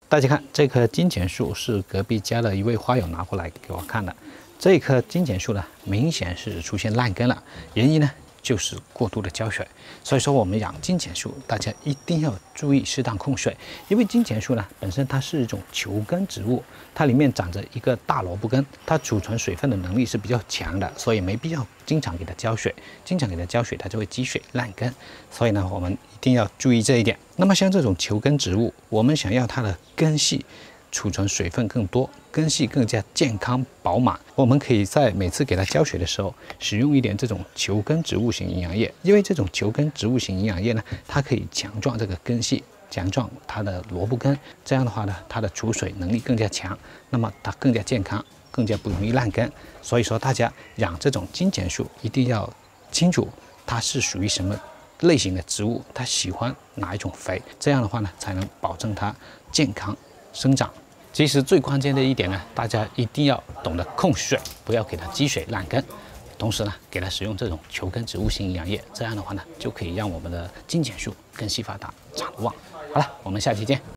大家看，这棵金钱树是隔壁家的一位花友拿过来给我看的。这棵金钱树呢，明显是出现烂根了，原因呢就是过度的浇水。所以说，我们养金钱树，大家一定要注意适当控水，因为金钱树呢本身它是一种球根植物，它里面长着一个大萝卜根，它储存水分的能力是比较强的，所以没必要经常给它浇水，经常给它浇水，它就会积水烂根。所以呢，我们一定要注意这一点。那么像这种球根植物，我们想要它的根系储存水分更多，根系更加健康饱满，我们可以在每次给它浇水的时候，使用一点这种球根植物型营养液，因为这种球根植物型营养液呢，它可以强壮这个根系，强壮它的萝卜根，这样的话呢，它的储水能力更加强，那么它更加健康，更加不容易烂根。所以说，大家养这种金钱树一定要清楚它是属于什么类型的植物，它喜欢哪一种肥，这样的话呢，才能保证它健康生长。其实最关键的一点呢，大家一定要懂得控水，不要给它积水烂根。同时呢，给它使用这种球根植物型营养液，这样的话呢，就可以让我们的金钱树根系发达，长得旺。好了，我们下期见。